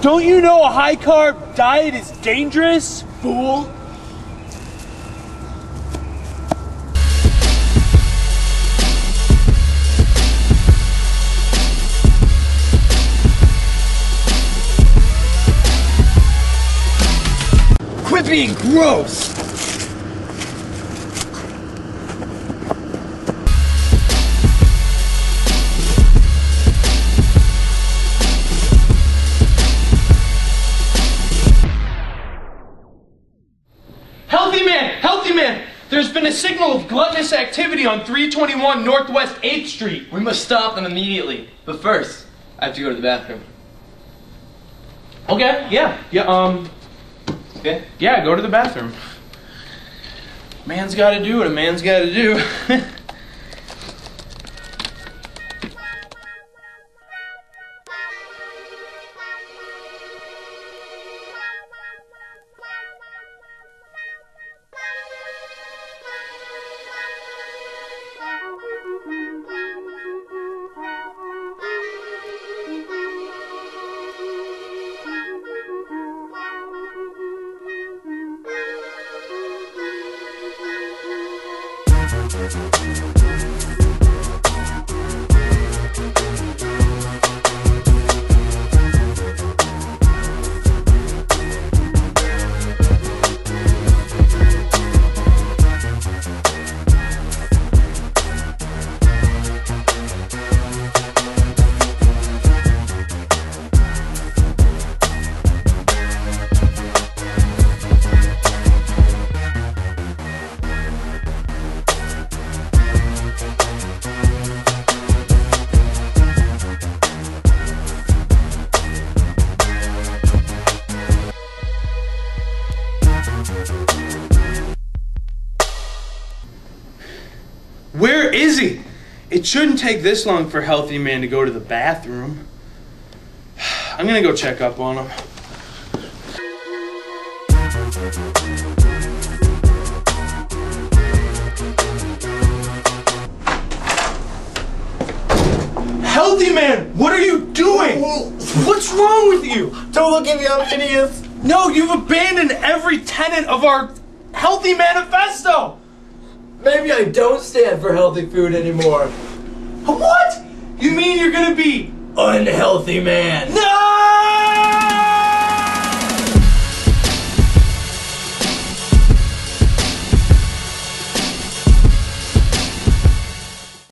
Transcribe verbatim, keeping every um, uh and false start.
Don't you know a high-carb diet is dangerous, fool? Quit being gross! Healthy man! Healthy man! There's been a signal of gluttonous activity on three twenty-one Northwest eighth Street. We must stop them immediately. But first, I have to go to the bathroom. Okay, yeah, yeah, um... Yeah? Yeah, go to the bathroom. Man's gotta do what a man's gotta do. Where is he? It shouldn't take this long for a healthy man to go to the bathroom. I'm gonna go check up on him. Healthy man, what are you doing? What's wrong with you? Don't look at me, I'm hideous. No, you've abandoned every tenet of our healthy manifesto. Maybe I don't stand for healthy food anymore. What? You mean you're gonna be unhealthy man? No!